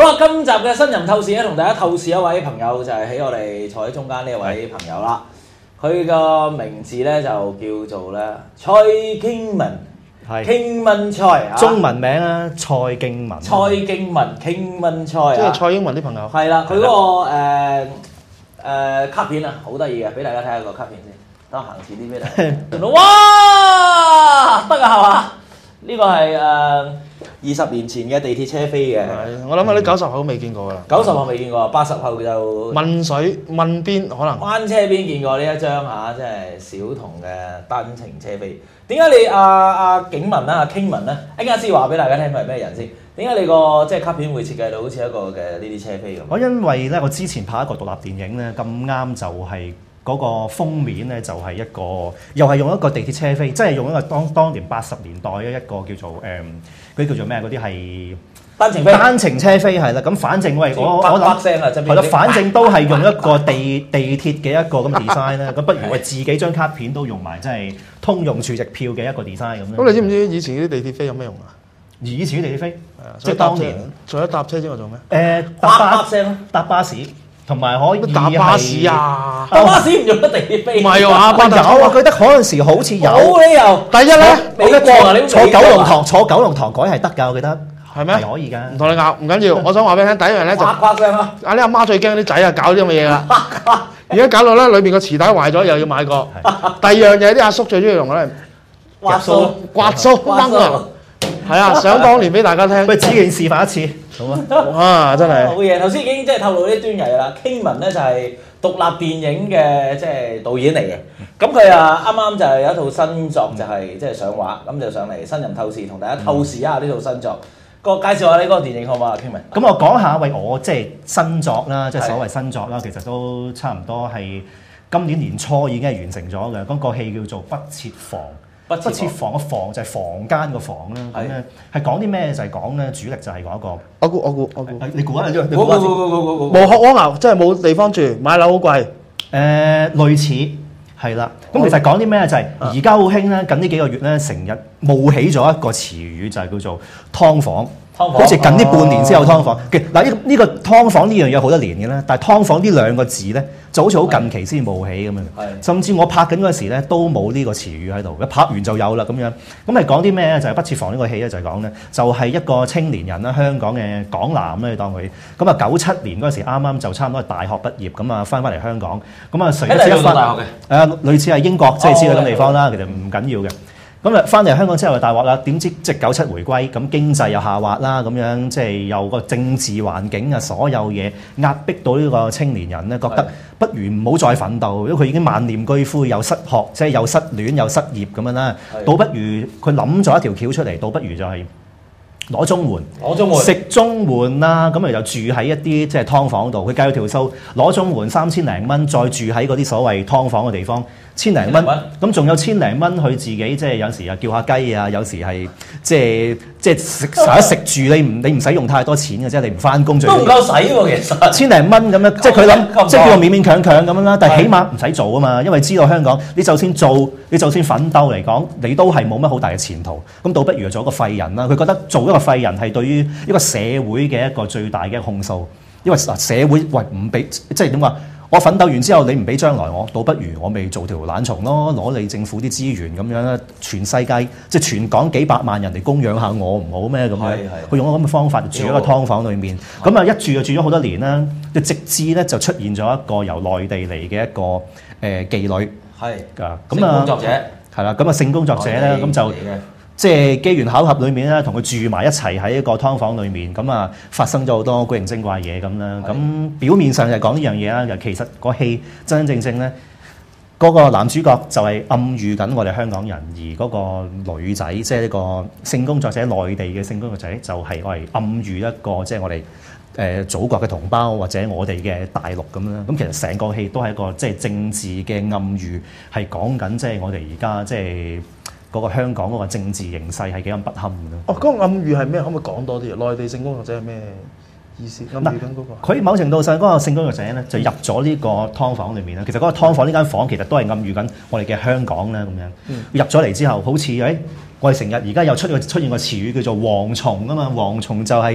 啦，今集嘅新人透視咧，同大家透視一位朋友，就係喺我哋坐喺中間呢一位朋友啦。佢個名字咧就叫做咧蔡經文，傾文蔡啊， 中文名啊蔡經文。 蔡經文傾文蔡啊， 即係蔡英文啲朋友。 係啦，佢嗰個卡片啊，好得意嘅，俾大家睇下個卡片先。等我行前啲俾大家睇。哇，得啊係嘛？呢個係20年前嘅地鐵車飛嘅。 我諗下啲90後未見過㗎啦。 90後未見過，80後就問水問邊可能。 灣車邊見過呢一張嚇，即係小童嘅單程車飛。點解你阿景文啦、阿傾文咧？一陣間先話俾大家聽佢係咩人先。點解你個即係卡片會設計到好似一個嘅呢啲車飛咁？ 我因為咧，我之前拍一個獨立電影咧，咁啱就係嗰個封面咧，就係一個又係用一個地鐵車飛，即係用一個當年80年代嘅一個叫做嗰啲叫做咩？嗰啲係單程車飛係啦。咁反正喂，我諗係咯，反正都係用一個地鐵嘅一個咁 design 啦。咁不如我自己張卡片都用埋，即係通用儲值票嘅一個 design 咁樣。 咁你知唔知以前啲地鐵飛有咩用啊？ 以前啲地鐵飛， 即係當年除咗搭車之外做咩？ 搭巴士。同埋可以搭巴士啊！ 搭巴士唔用得地鐵飛。 唔係喎， 有啊！記得嗰陣時好似有。 冇理由。 第一咧， 坐九龍塘改係得㗎，我記得。 係咩？ 係可以㗎。唔同你拗，唔緊要。我想話俾你聽，第一樣咧就阿啲阿媽最驚啲仔啊，搞啲咁嘅嘢啦。而家搞到咧，裏邊個磁帶壞咗，又要買個。第二樣嘢啲阿叔最中意用嘅咧， 刮鬚掹啊！係啊，想當年俾大家聽。 喂，只件示範一次。好啊！ 哇，真係好嘢！頭先已經即係透露啲端倪啦。傾文咧就係獨立電影嘅即係導演嚟嘅。咁佢啊啱啱就係有一套新作就係即係上畫，咁就上嚟新人透視同大家透視一下呢套新作。介紹下你嗰個電影好嘛？傾文。 咁我講下喂，我即係新作啦，即係所謂新作啦，其實都差唔多係今年年初已經係完成咗嘅。嗰個戲叫做《不設防》。不設防嘅防就係房間個房啦，咁咧係講啲咩？就係講咧主力就係講一個。 我估， 你估啊？你估下先。 無殼蝸牛，即係冇地方住，買樓好貴。 類似係啦。咁其實講啲咩？就係而家好興咧，近呢幾個月咧，成日冒起咗一個詞語，就係叫做劏房。好似近呢半年先有劏房。嗱呢個劏房呢樣嘢好多年嘅啦，但係劏房呢兩個字咧，就好似好近期先冒起咁樣。甚至我拍緊嗰時咧都冇呢個詞語喺度，一拍完就有啦咁樣。咁係講啲咩咧？就係不設防呢個戲咧，就係講咧，就係一個青年人啦，香港嘅港男咧，當佢咁啊97年嗰時啱啱就差唔多係大學畢業咁啊，翻嚟香港咁啊，誰不知一翻類似係英國即係之類咁地方啦，其實唔緊要嘅。咁啊，翻嚟香港之後就大鑊啦，點知即係97回歸，咁經濟又下滑啦，咁樣即係又個政治環境啊，所有嘢壓迫到呢個青年人咧，覺得不如唔好再奮鬥，因為佢已經萬念俱灰，又失學，即係又失戀又失業咁樣啦，倒不如佢諗咗一條橋出嚟，倒不如就係攞綜援，食綜援啦，咁咪就住喺一啲即係劏房度，佢計咗條數，攞綜援3000零蚊，再住喺嗰啲所謂劏房嘅地方。1000零蚊，咁仲有1000零蚊，佢自己即係有時又叫下雞啊，有時係即係食住，你唔使用太多錢嘅啫，你唔翻工都唔夠使喎，其實 1000零蚊咁樣，即係佢諗，即係叫我勉勉強強咁樣啦。但係起碼唔使做啊嘛，因為知道香港，你就算做，你就算奮鬥嚟講，你都係冇乜好大嘅前途。咁倒不如做一個廢人啦。佢覺得做一個廢人係對於一個社會嘅一個最大嘅控訴，因為社會喂唔俾，即係點話？我奮鬥完之後，你唔俾將來我，倒不如我咪做條懶蟲咯，攞你政府啲資源咁樣啦，全世界即係全港幾百萬人嚟供養下我唔好咩咁樣？佢用咁嘅方法住喺個劏房裏面，咁啊一住就住咗好多年啦，直至咧就出現咗一個由內地嚟嘅一個妓女， 係㗎， 咁啊，性工作者係啦，咁啊性工作者咧咁就。即係機緣巧合裏面咧，同佢住埋一齊喺一個劏房裏面，咁啊發生咗好多古靈精怪嘢咁啦。咁表面上就係講呢樣嘢啦，其實個戲真真正正咧，嗰個男主角就係暗喻緊我哋香港人，而嗰個女仔即係呢個性工作者，內地嘅性工作者就係我係暗喻一個即係我哋祖國嘅同胞或者我哋嘅大陸咁啦。咁其實成個戲都係一個即係政治嘅暗喻，係講緊即係我哋而家即係。嗰個香港嗰個政治形勢係幾咁不堪嘅咯。 哦，嗰個暗喻係咩？可唔可以講多啲？內地性工作者係咩意思？暗喻緊嗰個。佢某程度上嗰個性工作者咧就入咗呢個劏房裏面啦。其實嗰個劏房呢間房其實都係暗喻緊我哋嘅香港啦咁樣。入咗嚟之後，好似我哋成日而家又出現個詞語叫做蝗蟲啊嘛。蝗蟲就係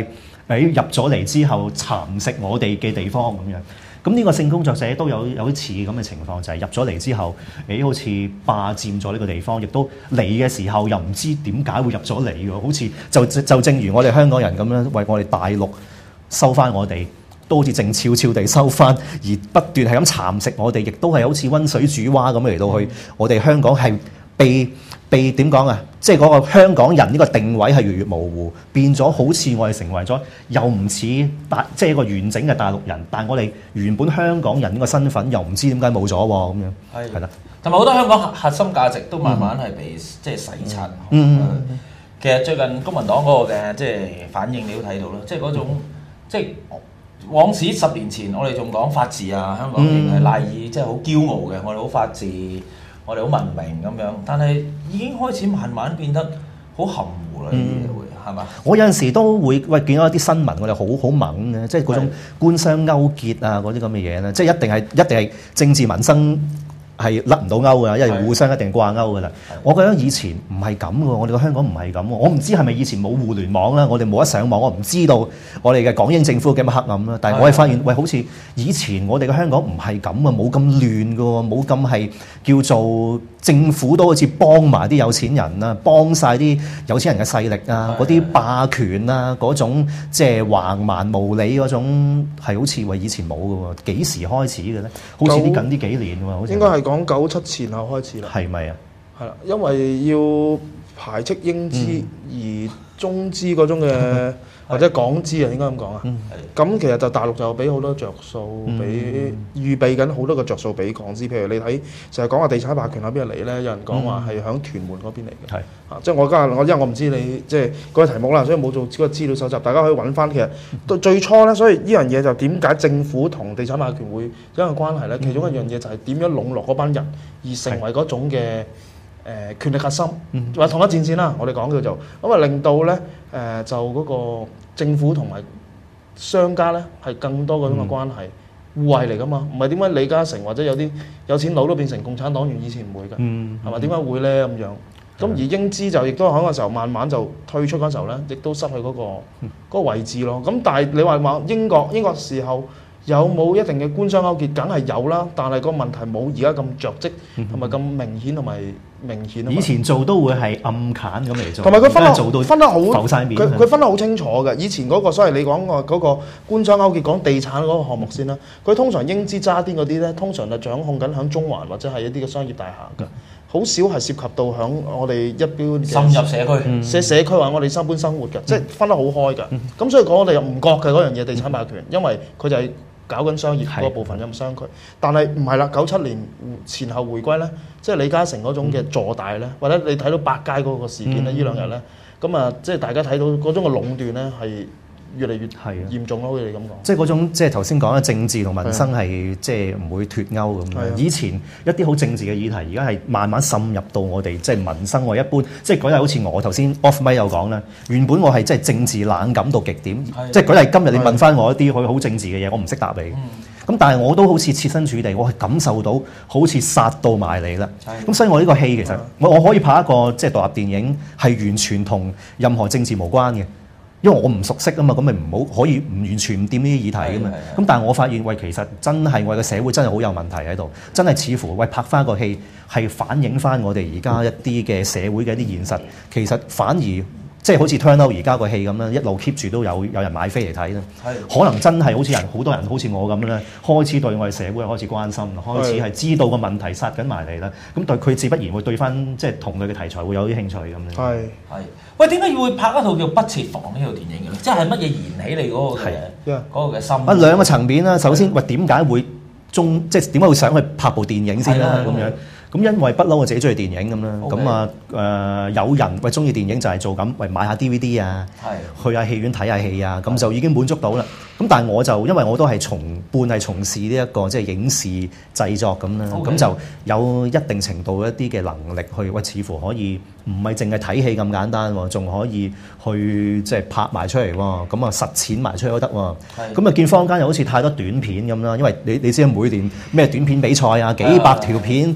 入咗嚟之後蠶食我哋嘅地方咁樣。咁呢個性工作者都有啲似咁嘅情況，就係入咗嚟之後，好似霸佔咗呢個地方，亦都嚟嘅時候又唔知點解會入咗嚟喎，好似就正如我哋香港人咁樣，為我哋大陸收翻我哋，都好似靜悄悄地收翻，而不斷係咁蠶食我哋，亦都係好似溫水煮蛙咁嚟到去，我哋香港係被點講啊？即係嗰個香港人呢個定位係越嚟越模糊，變咗好似我哋成為咗又唔似即係一個完整嘅大陸人，但係我哋原本香港人呢個身份又唔知點解冇咗喎咁樣。係啦， 同埋好多香港核心價值都慢慢係被即係洗刷。其實最近公民黨嗰個嘅即係反應你都睇到啦，即係嗰種即係往時10年前我哋仲講法治啊，香港仍係賴以即係好驕傲嘅，我哋好法治。我哋好文明咁樣，但係已經開始慢慢變得好含糊啦，呢啲嘢會係嘛？我有陣時都會見到一啲新聞，我哋好猛嘅，即係嗰種官商勾結啊，嗰啲咁嘅嘢咧，即係一定係政治民生係甩唔到鈎㗎，因為互相一定掛鈎㗎啦。我覺得以前唔係咁嘅，我哋個香港唔係咁喎。我唔知係咪以前冇互聯網啦，我哋冇得上網，我唔知道我哋嘅港英政府幾咁黑暗啦。但係我係發現，喂，好似以前我哋嘅香港唔係咁啊，冇咁亂㗎喎，冇咁係叫做政府都好似幫埋啲有錢人啊，幫晒啲有錢人嘅勢力啊，嗰啲霸權啊，嗰種即係橫蠻無理嗰種係好似話以前冇㗎喎。幾時開始嘅咧？好似近呢幾年喎，好似應該係講97前後開始啦。 係咪啊？ 係啦，因為要排斥英資而中資嗰種嘅或者港資啊，應該咁講啊。咁其實就大陸就俾好多着數，俾預備緊好多個着數俾港資。譬如你睇成日講話地產霸權喺邊度嚟咧？有人講話係響屯門嗰邊嚟嘅。即係因為我唔知你即係嗰個題目啦，所以冇做嗰個資料搜集。大家可以揾翻其實到最初咧，所以呢樣嘢就點解政府同地產霸權會有一個關係咧？其中一樣嘢就係點樣籠絡嗰班人，而成為嗰種嘅權力核心，或同一戰線啦。我哋講叫做咁啊，令到咧就嗰個政府同埋商家咧係更多嗰種嘅關係互惠嚟噶嘛。唔係點解李嘉誠或者有啲有錢佬都變成共產黨員，以前唔會㗎，係咪？點解會咧咁樣？咁而英資就亦都喺個時候慢慢就退出嗰時候咧，亦都失去嗰個位置咯。咁但係你話英國時候有冇一定嘅官商勾結？梗係有啦，但係個問題冇而家咁着跡，同埋咁明顯同埋明顯。 以前做都會係暗砍咁嚟做， 同埋佢分得好浮晒面。 佢分得好清楚嘅。以前嗰個所謂你講嗰個官商勾結講地產嗰個項目先啦，佢通常英資渣甸嗰啲咧，通常就掌控緊響中環或者係一啲嘅商業大廈嘅。好少係涉及到響我哋一般深入社區， 社區或我哋身邊生活嘅，即係分得好開嘅。咁所以講我哋又唔覺嘅嗰樣嘢地產霸權，因為佢就係搞緊商業嗰部分咁商區。但係唔係啦，97年前後回歸咧，即係李嘉誠嗰種嘅坐大咧，或者你睇到百佳嗰個事件咧，呢兩日咧，咁啊，即係大家睇到嗰種嘅壟斷咧係越嚟越嚴重咯，好似你咁講。 即係嗰種即係頭先講嘅政治同民生係即係唔會脫鈎咁樣。以前一啲好政治嘅議題，而家係慢慢滲入到我哋即係民生。我一般即係舉例，好似我頭先 off mic 有講啦，原本我係即係政治冷感到極點。即係舉例，今日你問翻我一啲好政治嘅嘢，我唔識答你。咁但係我都好似設身處地，我係感受到好似殺到埋嚟啦。咁所以我呢個戲其實我可以拍一個即係獨立電影，係完全同任何政治無關嘅。因為我唔熟悉啊嘛，咁咪唔好可以唔完全唔掂呢啲議題㗎嘛。咁但係我發現喂，其實真係我哋嘅社會真係好有問題喺度，真係似乎喂拍翻個戲係反映翻我哋而家一啲嘅社會嘅一啲現實，其實反而即係好似 turn out 而家個戲咁啦，一路 keep 住都有人買飛嚟睇啦。可能真係好多人好似我咁咧，開始對我哋社會開始關心啦，開始係知道個問題殺緊埋嚟啦。咁對佢自不然會對翻即係同類嘅題材會有啲興趣咁樣。 係。 喂，點解要會拍一套叫《不設防》呢套電影嘅咧？即係乜嘢燃起你嗰個嘅心？ 兩個層面啦。首先，喂點解會即係點解會想去拍部電影先啦？咁樣。咁因為不嬲我自己中意電影咁啦，咁有人喂中意電影就係做咁，喂買下 DVD 啊，去下戲院睇下戲啊，咁就已經滿足到啦。咁但係我就因為我都係半從事呢一個即係影視製作咁啦，咁就有一定程度一啲嘅能力去喂，似乎可以唔係淨係睇戲咁簡單喎，仲可以去即係拍埋出嚟喎，咁啊實踐埋出嚟都得喎。咁啊見坊間又好似太多短片咁啦，因為你知每年咩短片比賽啊，幾百條片你上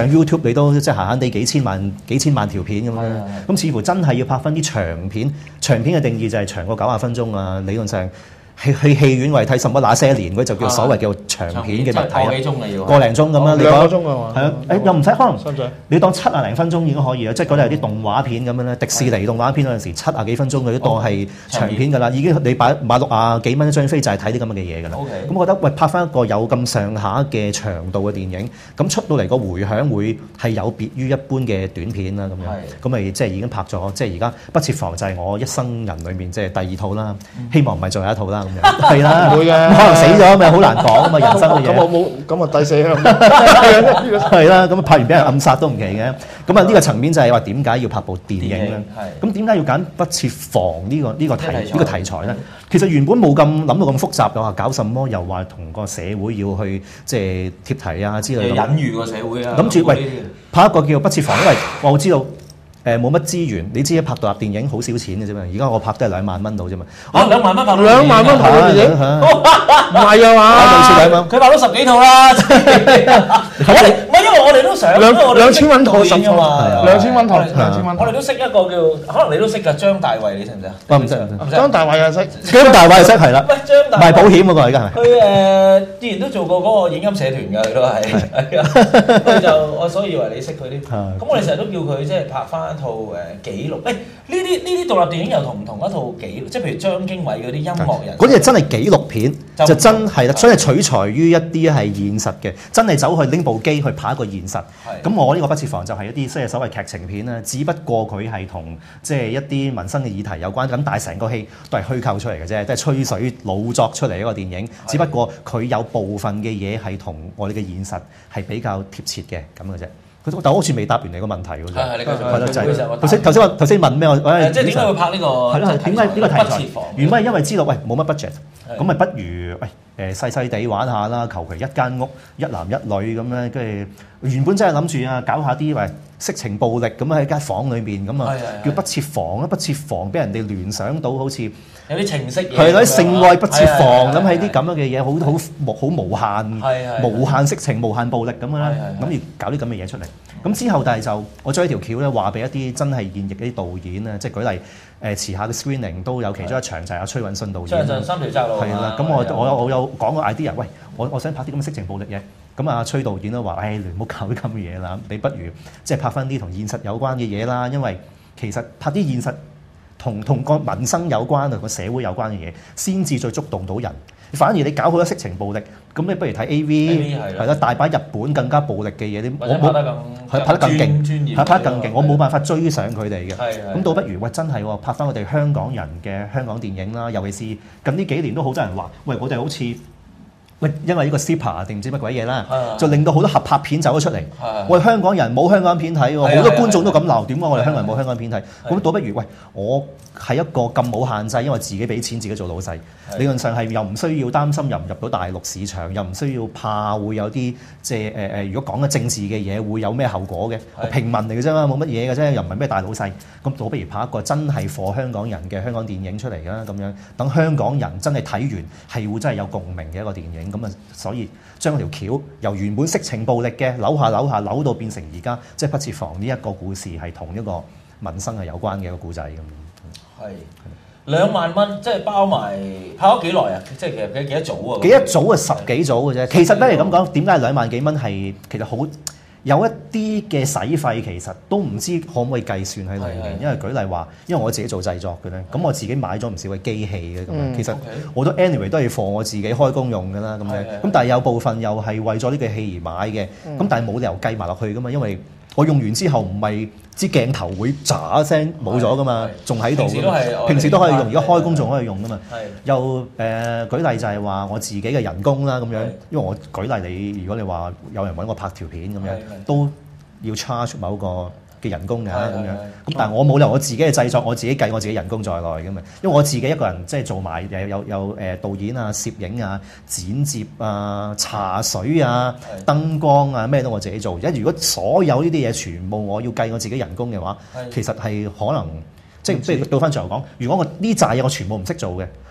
上 YouTube 你都即係閒閒地幾千萬條片咁樣，咁似乎真係要拍翻啲長片。長片嘅定義就係長過90分鐘啊，理論上。去戲院為睇什麼那些年嗰就叫所謂叫長片嘅物體啦，個零鐘咁啦，你講 2個鐘啊嘛， 係啊，又唔使可能你當70零分鐘已經可以啦，即係嗰啲有啲動畫片咁樣咧，迪士尼動畫片嗰陣時70幾分鐘佢都當係長片㗎啦，已經你買60幾蚊一張飛就係睇啲咁嘅嘢㗎啦。咁我覺得喂拍翻一個有咁上下嘅長度嘅電影，咁出到嚟個迴響會係有別於一般嘅短片啦咁樣，咁咪即係已經拍咗，即係而家不設防就係我一生人裏面即係第二套啦，希望唔係最後一套啦。係啦， 唔會嘅， 可能死咗咪好難講啊嘛，人生嘅嘢。 咁我冇，咁啊第四香。 係啦，咁拍完俾人暗殺都唔奇嘅。咁啊呢個層面就係話點解要拍部電影咧？咁點解要揀不設防呢個題材咧？其實原本冇諗到咁複雜嘅話，搞什麼又話同個社會要去即係貼題啊之類。 隱喻個社會啊。 諗住喂拍一個叫不設防，因為我知道。冇乜資源，你知拍獨立電影好少錢嘅啫嘛。而家我拍都係2萬蚊到啫嘛。 2萬蚊拍 2萬蚊拍嘅電影，唔係啊嘛？ 佢拍咗10幾套啦。唔係因為我哋都想 2000蚊套10套嘛 ，2000蚊套，2000蚊。 我哋都識一個叫，可能你都識㗎，張大衛，你識唔識啊？ 我唔識。 張大衛又識， 張大衛又識係啦。 喂，張大衛賣保險嗰個而家係。 佢之前都做過嗰個影音社團㗎，佢都係。佢就我所以以為你識佢啲。咁我哋成日都叫佢即係拍翻一套紀錄。呢啲獨立電影又同唔同一套紀錄？即係譬如張經緯嗰啲音樂人。 嗰啲係真係紀錄片，就真係啦，真係取材於一啲係現實嘅，真係走去拎部機去拍一個現實。咁我呢個不設防就係一啲即係所謂劇情片啦，只不過佢係同即係一啲民生嘅議題有關，咁但係成個戲都係虛構出嚟嘅啫，都係吹水老作出嚟一個電影。只不過佢有部分嘅嘢係同我哋嘅現實係比較貼切嘅咁嘅啫。但我好似未答完你個問題喎。 係你繼續。 係咯，就係頭先問咩？ 即係點解會拍呢個？ 係咯，點解呢個題材？原本係因為知道喂冇乜 budget，咁咪不如細細地玩下啦，求其一間屋一男一女咁樣，跟住原本真係諗住啊搞下啲色情暴力咁喺間房裏面咁啊，叫不設防啦，不設防俾人哋聯想到好似有啲情色嘢。 係啦，性愛不設防咁喺啲咁樣嘅嘢，好無限色情、無限暴力咁樣啦，咁要搞啲咁嘅嘢出嚟。咁之後但係就我將一條橋咧話俾一啲真係現役嘅啲導演啊，即係舉例遲下嘅 screening 都有其中一場就係阿崔允信導演。 崔允信3條窄路。 係啦，咁我有講個 idea，喂，我想拍啲咁嘅色情暴力嘢。咁阿崔導演都話：，你唔好搞啲咁嘅嘢啦，你不如即係拍翻啲同現實有關嘅嘢啦。因為其實拍啲現實同個民生有關啊，個社會有關嘅嘢，先至再觸動到人。反而你搞好多色情暴力，咁你不如睇 AV 係啦，大把日本更加暴力嘅嘢，你拍得更勁， 拍得更勁，我冇辦法追上佢哋嘅。咁倒不如喂真係拍翻我哋香港人嘅香港電影啦，尤其是近呢幾年都好多人話，喂我哋好似。因為呢個 CEPA 定唔知乜鬼嘢啦，就令到好多合拍片走咗出嚟。我哋香港人冇香港片睇喎，好多觀眾都咁鬧，點解我哋香港人冇香港片睇？咁倒不如喂，我係一個咁冇限制，因為自己俾錢自己做老細，理論上係又唔需要擔心入唔入到大陸市場，又唔需要怕會有啲即係如果講嘅政治嘅嘢會有咩後果嘅，平民嚟嘅啫嘛，冇乜嘢嘅啫，又唔係咩大老細。咁倒不如拍一個真係 for 香港人嘅香港電影出嚟啦，咁樣等香港人真係睇完係會真係有共鳴嘅一個電影。咁啊，所以將條橋由原本色情暴力嘅扭到變成而家即係不設防呢一個故事，係同一個民生係有關嘅一個故仔咁。 係2萬蚊，即係包埋拍咗幾耐啊？即係其實幾多組啊？ 幾多組啊？10幾組嘅啫。其實咧咁講，點解2萬幾蚊係其實好有一啲嘅使費，其實都唔知可唔可以計算喺裏面。因為舉例話，因為我自己做製作嘅咧，咁我自己買咗唔少嘅機器嘅咁樣。其實我都 anyway 都係放我自己開工用㗎啦咁樣。咁但係有部分又係為咗呢個戲而買嘅。咁但係冇理由計埋落去㗎嘛，因為我用完之後唔係支鏡頭會喳一聲冇咗㗎嘛，仲喺度。平時都可以用，而家開工仲可以用㗎嘛。又舉例就係話我自己嘅人工啦咁樣，因為我舉例如果你話有人揾我拍條片咁樣，都要 charge 某個嘅人工㗎咁樣。咁但係我冇理由我自己嘅製作，我自己計我自己人工在內㗎嘛。因為我自己一個人即係做埋有導演啊、攝影啊、剪接啊、茶水啊、燈光啊，咩都我自己做。而家如果所有呢啲嘢全部我要計我自己人工嘅話，其實係可能即係倒翻轉頭講，如果我呢扎嘢我全部唔識做嘅，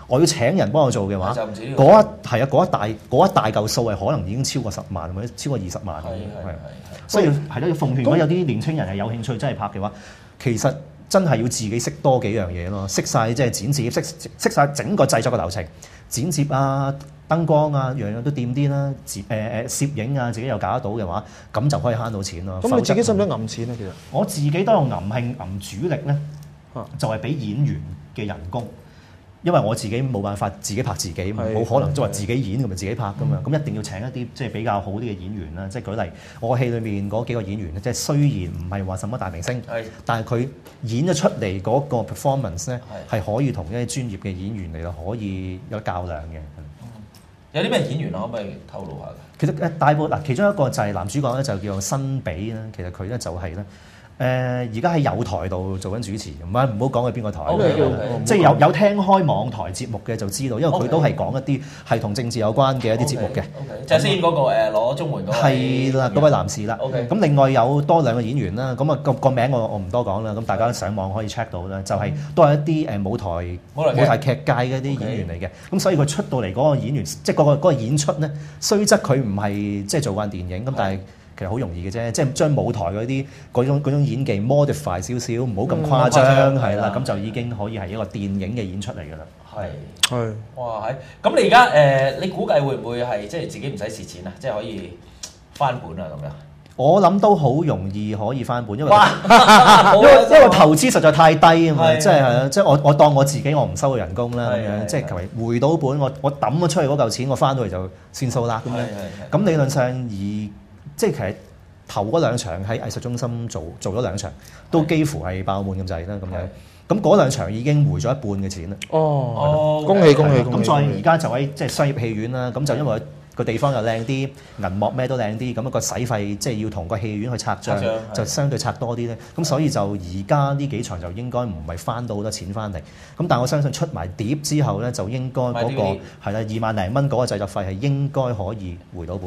我要請人幫我做嘅話， 就唔止呢嗰一大嚿數係可能已經超過10萬或者超過20萬。所以係咯，奉勸如果有啲年青人係有興趣真係拍嘅話，其實真係要自己識多幾樣嘢咯，識晒即係剪接，識晒整個製作嘅流程，剪接啊、燈光啊，樣樣都掂啲啦。攝影啊，自己又搞得到嘅話，咁就可以慳到錢咯。 咁你自己使唔使揞錢啊？其實我自己都有揞主力咧，就係俾演員嘅人工。因為我自己冇辦法自己拍自己，冇可能即係話自己演咁咪自己拍噶嘛，咁一定要請一啲即係比較好啲嘅演員啦。即係舉例，我戲裏面嗰幾個演員即係雖然唔係話什麼大明星，但係佢演咗出嚟嗰個 performance 咧係可以同一啲專業嘅演員嚟到可以有較量嘅。 有啲咩演員啊？可唔可以透露下？ 其實大部其中一個就係男主角咧，就叫做辛比啦。其實佢咧就係咧。而家喺友台度做緊主持，唔好講佢邊個台，即係有聽開網台節目嘅就知道，因為佢都係講一啲係同政治有關嘅一啲節目嘅。 就係先嗰個攞綜援嗰位。係啦， 嗰位男士啦。咁另外有多兩個演員啦，咁啊個名我唔多講啦，咁大家上網可以 check 到啦，就係都係一啲舞台劇界嘅一啲演員嚟嘅。咁所以佢出到嚟嗰個演員，即係嗰個演出咧，雖則佢唔係即係做慣電影咁，但係。其實好容易嘅啫，即係將舞台嗰種演技 modify 少少，唔好咁誇張，係啦，咁就已經可以係一個電影嘅演出嚟㗎啦。 係。哇！咁你而家你估計會唔會係即係自己唔使蝕錢啊？即係可以翻本啊咁樣？ 我諗都好容易可以翻本，因為投資實在太低啊嘛，即係我當我自己我唔收佢人工啦，咁樣即係求其回到本，我抌咗出去嗰嚿錢，我翻到嚟就算數啦咁樣。咁理論上即係其實頭嗰兩場喺藝術中心做咗2場，都幾乎係爆滿咁滯啦咁樣。咁嗰2場已經回咗一半嘅錢啦。 恭喜！咁再而家就喺即係商業戲院啦，咁就因為個地方又靚啲，銀幕咩都靚啲，咁個使費即係要同個戲院去拆帳，就相對拆多啲咧。咁所以就而家呢幾場就應該唔係翻到好多錢翻嚟。咁但係我相信出埋碟之後咧，就應該嗰個係啦2萬零蚊嗰個製作費係應該可以回到本。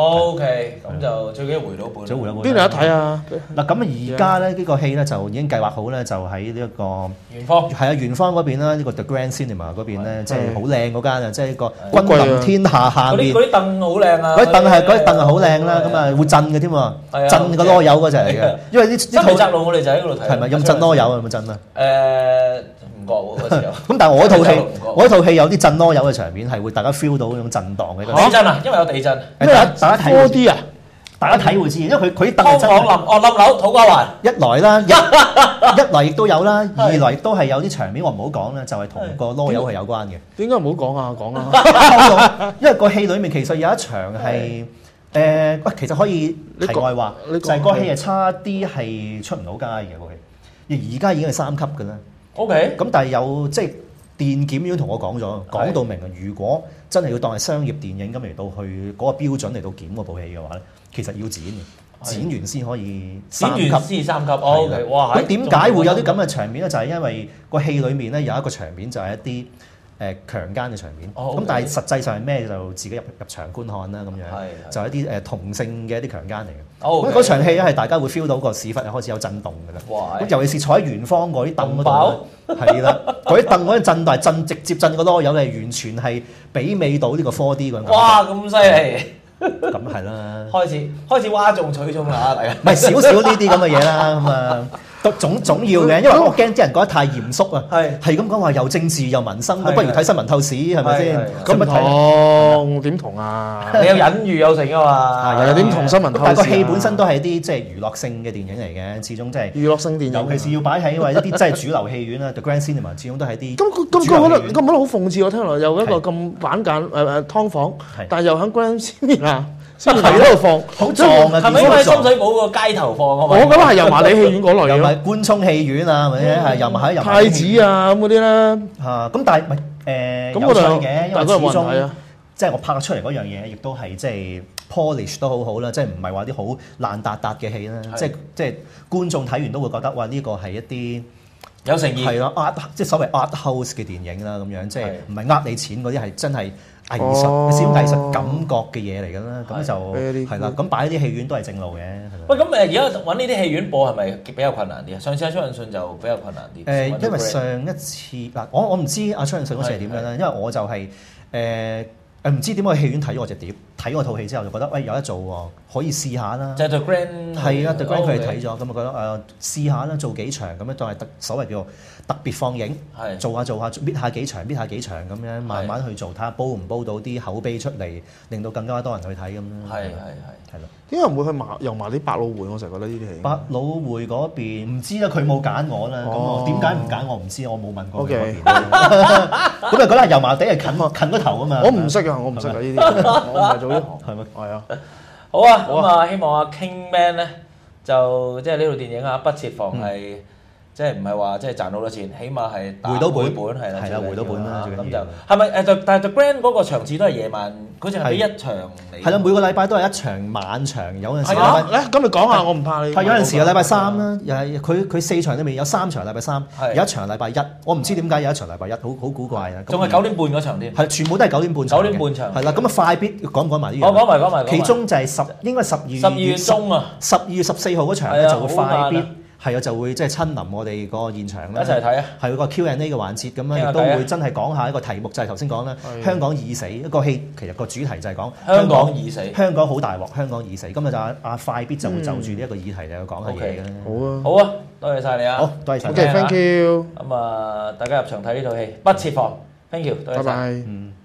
OK，咁就最緊要回到本。 邊度有得睇啊？ 嗱，咁而家咧呢個戲咧就已經計劃好咧，就喺呢一個圓方。係啊，圓方嗰邊啦，呢個 The Grand Cinema 嗰邊咧，即係好靚嗰間啊，即係個君臨天下面。 嗰啲凳好靚啊！ 嗰啲凳係好靚啦，咁啊會震嘅添喎，震個囉柚嗰隻嚟嘅。因為呢套窄路我哋就喺嗰度睇。 係咪有冇震囉柚啊？有冇震啊？ 唔覺喎嗰時候。 咁但係我套戲有啲震囉柚嘅場面係會大家 feel 到嗰種震盪嘅。 地震啊！因為有地震。 大家睇 4D 啊！ 大家睇會知，因為佢啲凳係真係冧樓土瓜灣。一來啦，一來亦都有啦，二來亦都係有啲場面我唔好講啦，就係同個囉柚係有關嘅。 點解唔好講啊？講啊！ 因為個戲裡面其實有一場係其實可以題外話，就係個戲係差啲係出唔到街嘅個戲，而家已經係3級嘅啦。 OK。 咁但係有即係電檢已經同我講到明啊，如果真係要當係商業電影咁嚟到去嗰個標準嚟到檢嗰部戲嘅話咧，其實要剪完先可以3級。 先3級。OK。哇！ 咁點解會有啲咁嘅場面咧？就係因為個戲裡面咧有一個場面就係一啲強姦嘅場面。咁但係實際上係咩就自己入場觀看啦咁樣。就係一啲同性嘅一啲強姦嚟嘅。咁嗰場戲咧係大家會 feel 到個屎忽係開始有震動㗎啦。咁尤其是坐喺圓方嗰啲凳嗰度，係啦，嗰啲凳嗰啲震動係直接震個囉柚嘅，完全係媲美到呢個 4D 嗰種。 哇！咁犀利。 咁係啦。 開始嘩眾取寵啦，大家。 唔係少少呢啲咁嘅嘢啦，咁啊。總要嘅，因為我驚啲人覺得太嚴肅啊，係咁講話又政治又民生，不如睇新聞透視係咪先？ 咁咪同點同啊？ 你有隱喻有成㗎嘛？ 又點同新聞透視？ 但係個戲本身都係啲即係娛樂性嘅電影嚟嘅，始終即係娛樂性電影， 尤其是要擺喺一啲即係主流戲院啦，The Grand Cinema 始終都係啲。 咁覺得好諷刺，我聽落有一個咁板間劏房，但係又喺 Grand Cinema。先喺度放， 好壯啊！ 係咪因為深水埗個街頭放啊？ 我覺得係油麻地戲院嗰類又咪官涌戲院啊，或者係又咪喺油麻太子啊咁嗰啲咧嚇。咁但係有趣嘅，因為始終即係我拍出嚟嗰樣嘢，亦都係即係 polish 都好好啦，即係唔係話啲好爛達達嘅戲啦。即係觀眾睇完都會覺得哇，呢個係一啲有誠意係啦，art 即係所謂 art house 嘅電影啦，咁樣即係唔係呃你錢嗰啲，係真係藝術少少藝術感覺嘅嘢嚟㗎啦。咁就係啦，咁擺喺啲戲院都係正路嘅。 喂，咁而家揾呢啲戲院播係咪比較困難啲啊？上次阿張潤信就比較困難啲。 因為上一次嗱，我唔知阿張潤信嗰次係點樣咧，因為我就係唔知點解去戲院睇我隻碟，睇我套戲之後就覺得喂有得做喎，可以試下啦。 就係 The Grand 係啊，The Grand 佢哋睇咗，咁我覺得試下啦，做幾場咁樣當係所謂叫做特別放映，做下搣下幾場咁樣，慢慢去做，睇下煲唔煲到啲口碑出嚟，令到更加多人去睇咁樣。係咯。 點解唔會去油麻地百老匯？我成日覺得呢啲戲。百老匯嗰邊唔知啦，佢冇揀我啦。咁我點解唔揀我唔知，我冇問過佢嗰邊。咁就覺得油麻地係近個頭啊嘛。 我唔識啊，我唔識啊呢啲，我唔係做呢行。 係咪？ 係啊。 好啊，咁啊，希望阿 Kingman 咧就即係呢套電影啊，不設防係即係唔係話即係賺好多錢，起碼係回到本係啦， 回到本啦。 咁就係咪但係 The Grand 嗰個場次都係夜晚，佢淨係俾一場嚟。 係啦，每個禮拜都係一場晚場，有陣時咁你講下，我唔怕你。 係有陣時係禮拜三啦，又係佢4場裏面有3場禮拜三，有一場禮拜一。我唔知點解有一場禮拜一，好古怪啊！ 仲係9點半嗰場添。 係全部都係9點半場。9點半場。係啦，咁啊快必講唔講埋呢樣？ 我講埋。 其中就係應該12月中啊 ，12月14號嗰場咧就會快必。係啊，就會即係親臨我哋個現場咧， 一齊睇啊！ 係個 Q&A 嘅環節咁樣，亦都會真係講下一個題目，就係頭先講啦，香港已死一個戲，其實個主題就係講香港已死， 香港好大鑊，香港已死。今日就阿快必就會就住呢一個議題嚟講下嘢嘅。 好啊， 多謝晒你啊！ 好，多謝。 OK，thank you。 咁啊，大家入場睇呢套戲，不設防 ，thank you，多謝晒。 拜拜。